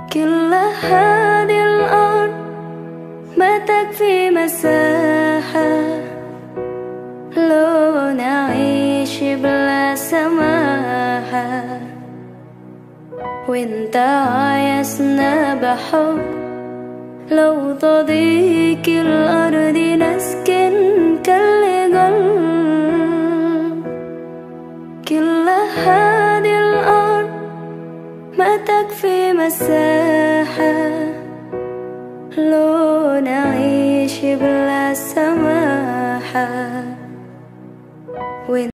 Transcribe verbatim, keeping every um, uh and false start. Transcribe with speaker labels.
Speaker 1: كل هذه الأرض ما تكفي مساحة لو نعيش بلا سماحة، وانت عايزنا بحب لو تضيق الأرض نسكن كالقلب. كل هذه الأرض ما تكفي مساحة لو نعيش بلا سماحة.